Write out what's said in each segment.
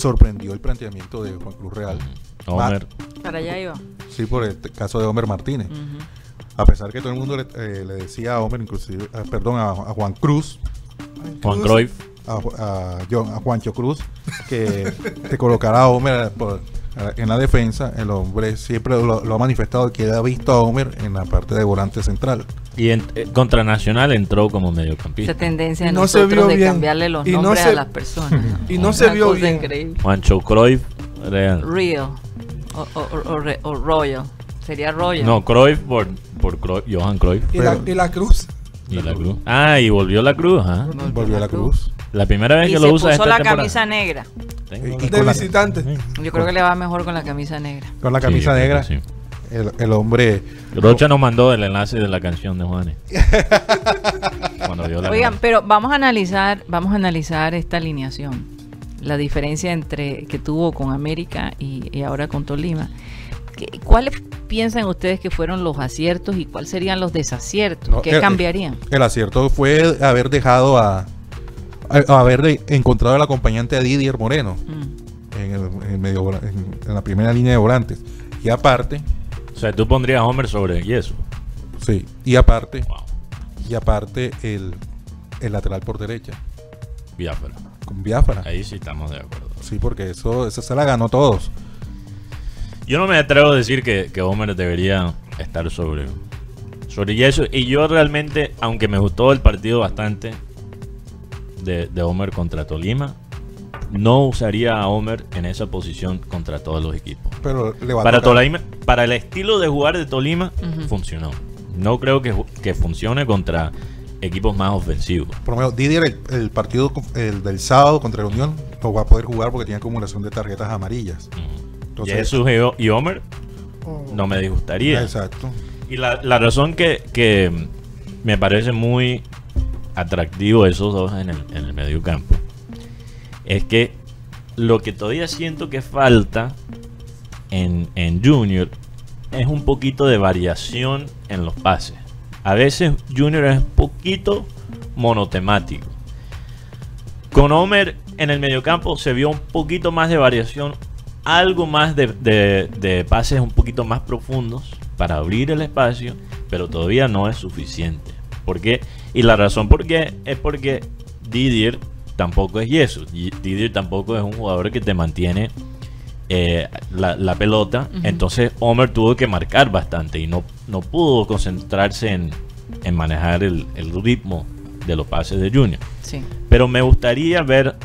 sorprendió el planteamiento de Juan Cruz Real. Homer. Para allá iba. Sí, por el caso de Homer Martínez. Ujú. A pesar que todo el mundo le decía a Homer, inclusive, a Juan Cruz, Juan Cruyff. a Juancho Cruz, que te colocara a Homer en la defensa. El hombre siempre lo ha manifestado, que ha visto a Homer en la parte de volante central. Y contra Nacional entró como mediocampista. Esa tendencia de Y no se nosotros vio de bien. cambiarle los Y no nombres se- a las personas. y no se Una vio cosa bien. increíble. Juancho Cruyff Real. Real o Royal. Sería Royal. No, Cruyff por Cruyff, Johan Cruyff. Y la cruz. Y la cruz. Ah, y volvió la cruz, ¿ah? Volvió a la Cruz. La primera vez Y que se lo usa puso esta la temporada. camisa negra. Tengo Y la- De con la- visitante. Yo creo que le va mejor con la camisa negra. Con la Sí, camisa yo creo negra, que sí. el hombre. Rocha nos mandó el enlace de la canción de Juanes. Cuando vio la Oigan, pero vamos a analizar esta alineación. La diferencia entre que tuvo con América y ahora con Tolima. ¿Cuáles piensan ustedes que fueron los aciertos y cuáles serían los desaciertos? No, ¿Qué cambiarían? El acierto fue haber dejado haber encontrado al acompañante a Didier Moreno Mm. en la primera línea de volantes. Y aparte, O sea, tú pondrías a Homer sobre Yeso. sí, y aparte Wow. el lateral por derecha, Biafra. con Biafra. Ahí sí estamos de acuerdo. Sí, porque eso se la ganó todos. Yo no me atrevo a decir que Homer debería estar sobre Yeso. Y yo realmente, aunque me gustó el partido bastante de Homer contra Tolima, no usaría a Homer en esa posición contra todos los equipos. Pero le va a Para tocar. Tolima, para el estilo de jugar de Tolima, Ujú. funcionó. No creo que funcione contra equipos más ofensivos. Por lo menos Didier, el partido el del sábado contra la Unión, no va a poder jugar porque tiene acumulación de tarjetas amarillas. Entonces, Jesús y Homer no me disgustaría. exacto. Y la razón que me parece muy atractivo esos dos en el medio campo es que lo que todavía siento que falta en Junior es un poquito de variación en los pases. A veces Junior es un poquito monotemático. Con Homer en el mediocampo se vio un poquito más de variación, algo más de pases un poquito más profundos para abrir el espacio, pero todavía no es suficiente. ¿Por qué? Y la razón por qué es porque Didier tampoco es Yeso. Didier tampoco es un jugador que te mantiene la pelota. Ujú. Entonces Homer tuvo que marcar bastante y no pudo concentrarse en manejar el ritmo de los pases de Junior. Sí. Pero me gustaría ver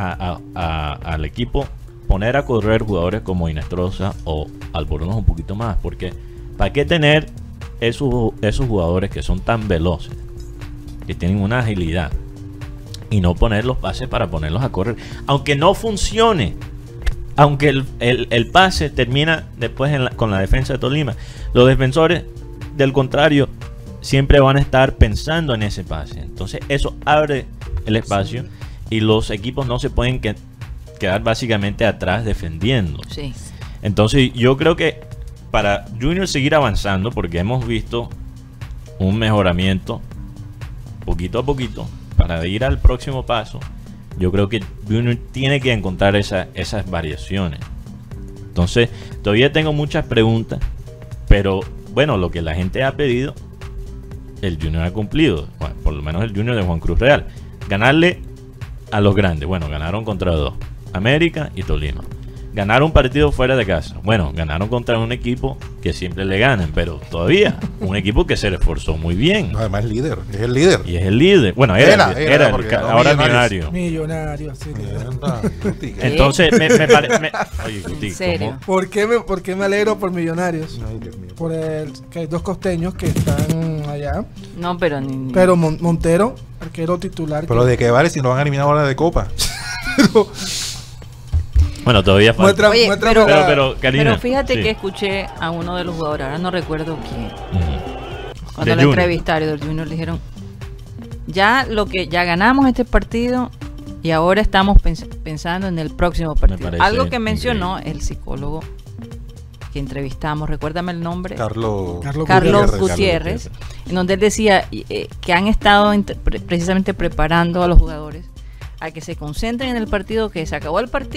al equipo poner a correr jugadores como Inestrosa o Albornoz un poquito más, porque ¿para qué tener esos jugadores que son tan veloces, que tienen una agilidad, y no poner los pases para ponerlos a correr? Aunque no funcione, aunque el pase termina después con la defensa de Tolima, los defensores, del contrario, siempre van a estar pensando en ese pase. Entonces eso abre el espacio y los equipos no se pueden quedar básicamente atrás defendiendo. Sí. Entonces yo creo que para Junior seguir avanzando, porque hemos visto un mejoramiento poquito a poquito, para ir al próximo paso, yo creo que Junior tiene que encontrar esas variaciones. Entonces todavía tengo muchas preguntas, pero bueno, lo que la gente ha pedido, el Junior ha cumplido. Bueno, por lo menos el Junior de Juan Cruz Real. Ganarle a los grandes. Bueno, ganaron contra dos: América y Tolima. Ganaron un partido fuera de casa. Bueno, ganaron contra un equipo que siempre le ganan, pero todavía un equipo que se esforzó muy bien. No, además líder, es el líder. Y es el líder. Bueno, Era, era porque no, ahora es Millonarios. millonario. Millonario, sí. Mierda, Guti. Entonces, me parece... Oye, Guti, ¿En serio? ¿cómo? ¿Por qué me alegro por Millonarios? Ay, Dios mío. Por que hay dos costeños que están allá. No, pero ni... Pero Montero, arquero titular. Pero de qué vale si nos van a eliminar ahora de Copa. Bueno, todavía falta. Oye, muéstrame Pero, Karina, Pero fíjate sí. que escuché a uno de los jugadores, ahora no recuerdo quién, Ujú. cuando Del lo Junior. entrevistaron del Junior, le dijeron, ya ganamos este partido y ahora estamos pensando en el próximo partido. parece Algo que mencionó el psicólogo que entrevistamos, recuérdame el nombre, Carlos Carlos Gutiérrez. Gutiérrez, en donde él decía que han estado precisamente preparando a los jugadores a que se concentren en el partido, que se acabó el partido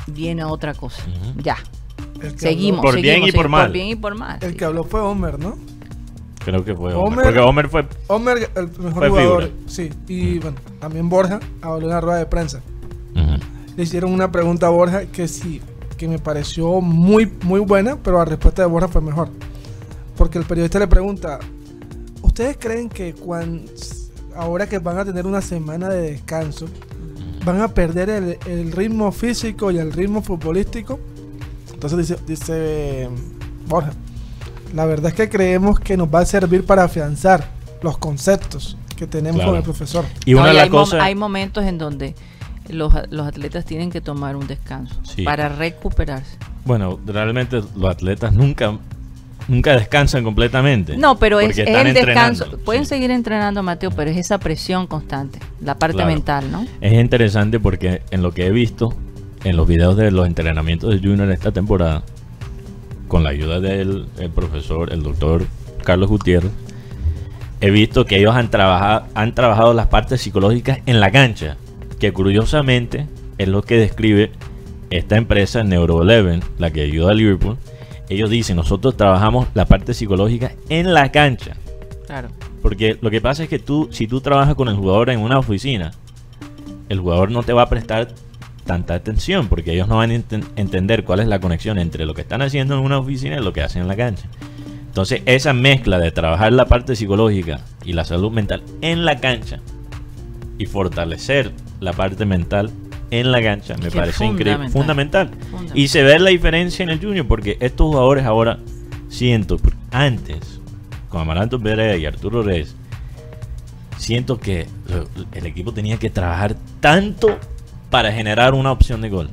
viene otra cosa. Ujú. Ya. El que Seguimos. Por bien y por mal. Por bien y por mal. habló- el sí. que habló fue Homer, ¿no? Creo que fue Homer- Homer. Porque Homer fue... Homer, el mejor Fue jugador. figura. Sí. Y bueno, también Borja habló en la rueda de prensa. Ujú. Le hicieron una pregunta a Borja que sí, que me pareció muy, muy buena, pero la respuesta de Borja fue mejor. Porque el periodista le pregunta, ¿ustedes creen que ahora que van a tener una semana de descanso, van a perder el ritmo físico y el ritmo futbolístico? Entonces dice Borja, la verdad es que creemos que nos va a servir para afianzar los conceptos que tenemos Claro. con el profesor. Y No, una de y las hay, cosas... hay momentos en donde los atletas tienen que tomar un descanso Sí. para recuperarse. Bueno, realmente los atletas nunca descansan completamente. No, pero es porque el están descanso. entrenando. Pueden Sí. seguir entrenando, Mateo, pero es esa presión constante, la parte Claro. mental, ¿no? Es interesante porque en lo que he visto, en los videos de los entrenamientos de Junior esta temporada, con la ayuda del profesor, el doctor Carlos Gutiérrez, he visto que ellos han trabajado las partes psicológicas en la cancha, que curiosamente es lo que describe esta empresa Neuro11, la que ayuda a Liverpool. Ellos dicen, nosotros trabajamos la parte psicológica en la cancha. Claro. Porque lo que pasa es que si tú trabajas con el jugador en una oficina, el jugador no te va a prestar tanta atención porque ellos no van a entender cuál es la conexión entre lo que están haciendo en una oficina y lo que hacen en la cancha. Entonces, esa mezcla de trabajar la parte psicológica y la salud mental en la cancha y fortalecer la parte mental en la cancha me Que parece increíble, fundamental. Fundamental. Y se ve la diferencia en el Junior porque estos jugadores ahora siento, antes con Amaranto Perea y Arturo Reyes, siento que el equipo tenía que trabajar tanto para generar una opción de gol.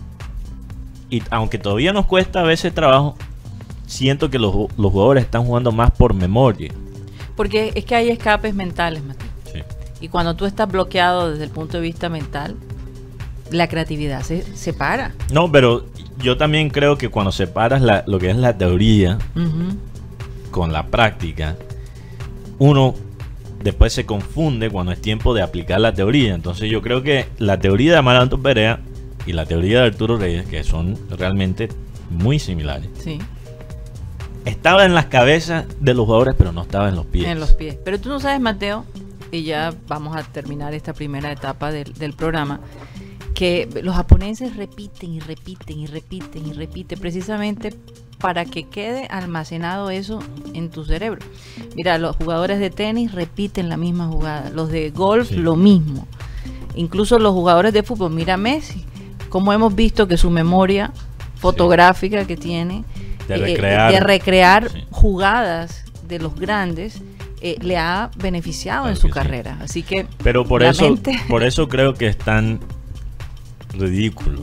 Y aunque todavía nos cuesta a veces trabajo, siento que los jugadores están jugando más por memoria. Porque es que hay escapes mentales, Mateo. Sí. Y cuando tú estás bloqueado desde el punto de vista mental, la creatividad se para. No, pero yo también creo que cuando separas lo que es la teoría Ujú. con la práctica, uno después se confunde cuando es tiempo de aplicar la teoría. Entonces yo creo que la teoría de Amaranto Perea y la teoría de Arturo Reyes, que son realmente muy similares, Sí, estaba en las cabezas de los jugadores, pero no estaba en los pies. en los pies. Pero tú no sabes, Mateo, y ya vamos a terminar esta primera etapa del programa, que los japoneses repiten y repiten y repiten y repiten precisamente para que quede almacenado eso en tu cerebro. Mira, los jugadores de tenis repiten la misma jugada, los de golf Sí. lo mismo, incluso los jugadores de fútbol. Mira Messi, como hemos visto que su memoria fotográfica que tiene De recrear. de recrear Sí. jugadas de los grandes le ha beneficiado Claro en su que sí. carrera. Así que Pero por la eso, mente- por eso creo que es tan ridículo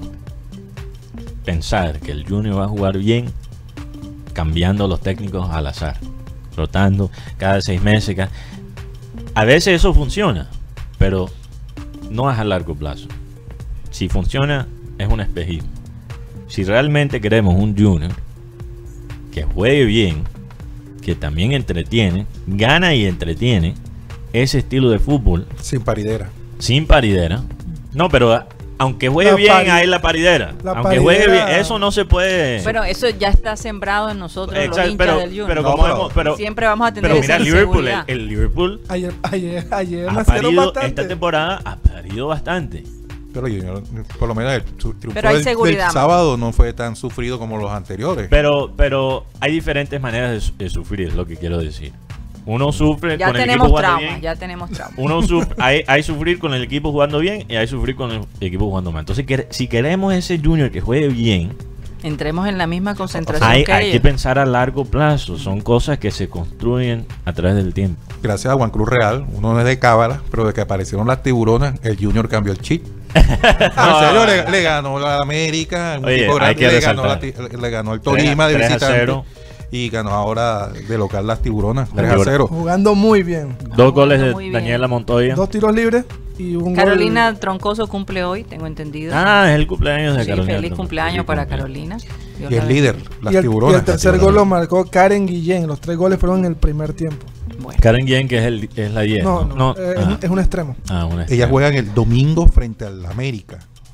pensar que el Junior va a jugar bien cambiando los técnicos al azar, rotando cada 6 meses. A veces eso funciona, pero no es a largo plazo. Si funciona, es un espejismo. Si realmente queremos un Junior que juegue bien, que también entretiene, gana y entretiene, ese estilo de fútbol Sin paridera. sin paridera. No, pero aunque juegue La bien, pari- hay la paridera. la Aunque juegue bien, paridera- eso no se puede. bueno, eso ya está sembrado en nosotros los Exacto, hinchas pero, del Junior. pero No, como pero- hemos- pero- Siempre vamos a tener pero esa mira, Liverpool, inseguridad. el Liverpool Ayer ha nacieron parido, bastante. esta temporada ha parido bastante. Pero Junior, por lo menos el triunfo Pero hay del seguridad, sábado no fue tan sufrido como los anteriores. Pero hay diferentes maneras de sufrir, es lo que quiero decir. Uno sufre Ya con el equipo tenemos jugando trauma, bien. ya tenemos trauma. Uno hay sufrir con el equipo jugando bien y hay sufrir con el equipo jugando mal. Entonces, si queremos ese Junior que juegue bien, Entremos en la misma concentración hay que que ellos. pensar a largo plazo. Son cosas que se construyen a través del tiempo. Gracias a Juan Cruz Real, uno no es de cábala, pero de que aparecieron las tiburonas, el Junior cambió el chip. En serio, le ganó la América, un Oye, equipo hay grande, que le ganó el Tolima de 3 a visitante 0. y ganó ahora de local las tiburonas, La 3-0. Jugando muy bien. 2 goles de Muy bien. Daniela Montoya. 2 tiros libres y un Carolina gol. Troncoso cumple hoy, tengo entendido. Ah, es el cumpleaños de Sí, Carolina. feliz cumpleaños Feliz para cumpleaños. Carolina. Dios Y la es líder, bendiga. las Y el tiburonas. tercer las gol lo tiburonas. marcó Karen Guillén. Los 3 goles fueron en el primer tiempo. Bueno, Karen Guillén, que es la 10. No, No, es un extremo. una Ella juega el domingo frente al América.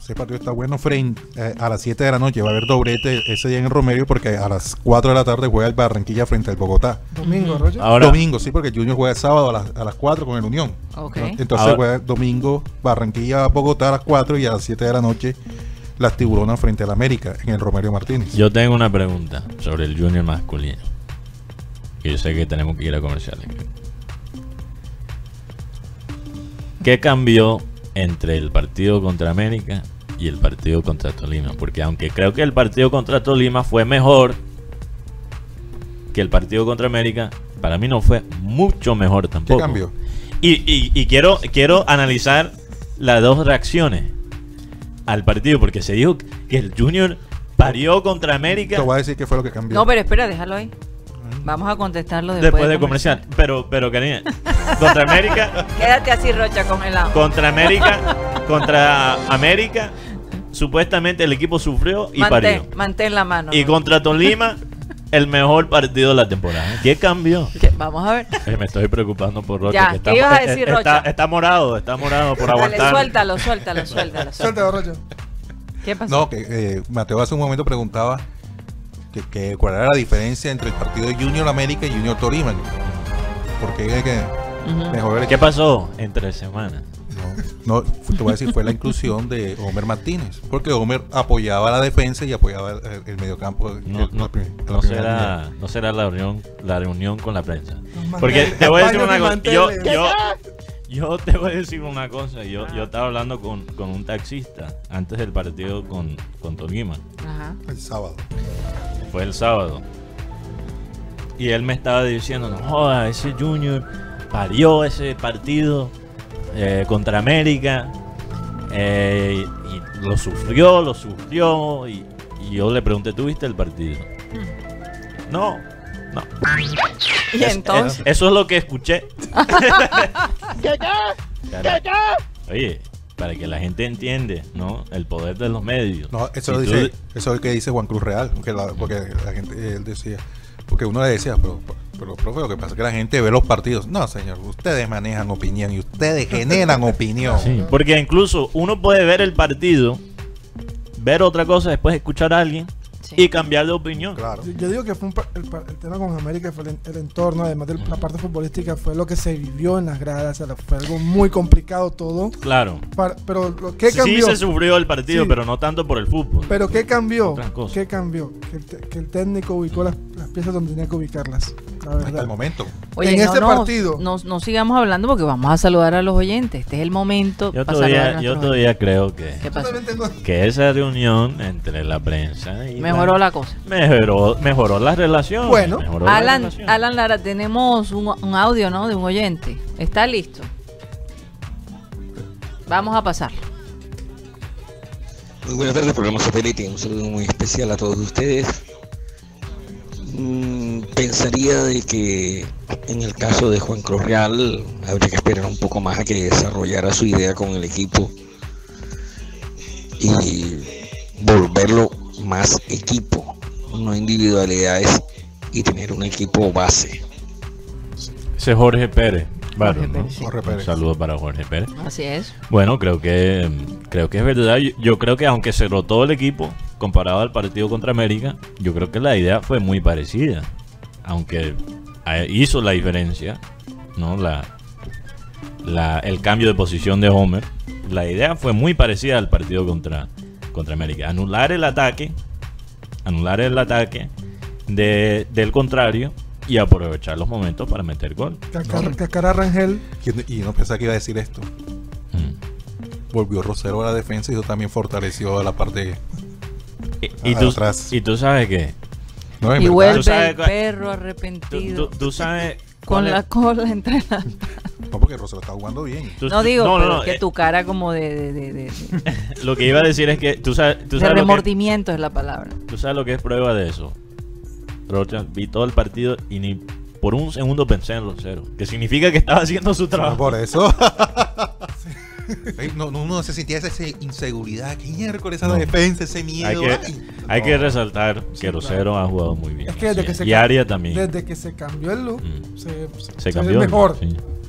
ese partido está bueno. A las 7 de la noche va a haber doblete ese día en el Romero, porque a las 4 de la tarde juega el Barranquilla frente al Bogotá. Domingo, Roger. Ahora, Domingo, sí, porque el Junior juega el sábado a las 4 con el Unión. Ok. Entonces Ahora- juega el domingo Barranquilla Bogotá a las 4 y a las 7 de la noche las Tiburonas frente al América en el Romero Martínez. yo tengo una pregunta sobre el Junior masculino. Que yo sé que tenemos que ir a comerciales. ¿Qué cambió entre el partido contra América y el partido contra Tolima? Porque aunque creo que el partido contra Tolima fue mejor que el partido contra América, para mí no fue mucho mejor ¿Qué tampoco. cambió? Y quiero analizar las dos reacciones al partido, porque se dijo que el Junior parió contra América Te voy a decir qué fue lo que cambió. No, pero espera, déjalo ahí. Vamos a contestarlo después de comercial. Pero Karina, contra América, Quédate así, Rocha, congelado. contra América, supuestamente el equipo sufrió y parió. Mantén la mano. Y contra Tolima, el mejor partido de la temporada. ¿Qué cambió? Vamos a ver. Me estoy preocupando por Rocha. Ya, que ¿qué ibas a decir, Rocha? Está morado por Dale, aguantar. suéltalo. Suéltalo, Roger. ¿Qué pasó? No, que Mateo hace un momento preguntaba que cuál era la diferencia entre el partido de Junior América y Junior Tolima. Porque hay que Ujú. mejorar el ¿Qué pasó entre semanas? No, te voy a decir, fue la inclusión de Homer Martínez. Porque Homer apoyaba la defensa y apoyaba el mediocampo. No será la reunión con la prensa. Los Porque manteles, te voy a decir paños una y cosa. manteles. Yo te voy a decir una cosa. Yo estaba hablando con un taxista antes del partido con Tolima. Ajá. El sábado. Fue el sábado. Y él me estaba diciendo, no joda, ese Junior parió ese partido contra América. Y lo sufrió. Y yo le pregunté, ¿tú viste el partido? No. Y entonces. Eso es lo que escuché. Cara, oye, para que la gente entiende, ¿no? El poder de los medios. No, eso, Si eso tú- es lo que dice Juan Cruz Real. Porque la gente, él decía, porque uno le decía, pero profe, lo que pasa es que la gente ve los partidos. No, señor, ustedes manejan opinión y ustedes generan opinión. Sí, porque incluso uno puede ver el partido, ver otra cosa, después escuchar a alguien Sí. y cambiar de opinión. Claro. Yo digo que fue el tema con América, fue el entorno, además de la parte futbolística, fue lo que se vivió en las gradas. O sea, fue algo muy complicado todo. Claro. Pero ¿qué Sí cambió? se sufrió el partido, Sí. pero no tanto por el fútbol. Pero ¿qué cambió? Otras cosas. ¿Qué cambió? Que el técnico ubicó las piezas donde tenía que ubicarlas. La Hasta el verdad. momento. En este partido. No sigamos hablando porque vamos a saludar a los oyentes. Este es el momento Yo para saludar a todavía nuestros todavía creo que, oyentes. ¿Qué Yo pasó? también tengo- que esa reunión entre la prensa y Mejoró la cosa. mejoró la relación. Bueno. Mejoró la relación. Alan Lara, tenemos un audio, ¿no? De un oyente. ¿Está listo? Vamos a pasar. Muy buenas tardes, programa Satélite. Un saludo muy especial a todos ustedes. Pensaría de que en el caso de Juan Cruz Real habría que esperar un poco más a que desarrollara su idea con el equipo y volverlo más equipo, no individualidades, y tener un equipo base. Ese es Jorge Pérez. Barros, ¿no? Pérez, sí. Jorge Pérez. Un saludo para Jorge Pérez. Así es. Bueno, creo que es verdad. Yo creo que aunque se rotó el equipo comparado al partido contra América, yo creo que la idea fue muy parecida. Aunque hizo la diferencia, ¿no? El cambio de posición de Homer. La idea fue muy parecida al partido contra América. Anular el ataque del contrario y aprovechar los momentos para meter gol. Cacara Rangel. Y no pensaba que iba a decir esto. Mm. Volvió Rosero a la defensa y eso también fortaleció la parte. Y atrás. tú sabes que No, en Y verdad. vuelve Tú sabes el cuál- perro arrepentido tú sabes con cuál es- la cola entre las... No, porque Rosero está jugando bien. No digo, no, pero no, que tu cara como de lo que iba a decir es que tú sabes lo que, remordimiento es la palabra. tú sabes lo que es prueba de eso. Rocha, vi todo el partido y ni por un segundo pensé en Rosero, que significa que estaba haciendo su No, trabajo. por eso. Uno se sentía esa inseguridad. ¿Qué miércoles esa No. defensa, ese miedo? Hay que No. resaltar que Rosero ha jugado muy bien. Es que desde que se y Aria también. Desde que se cambió el look, Mm. se Se ve cambió. mejor. Sí.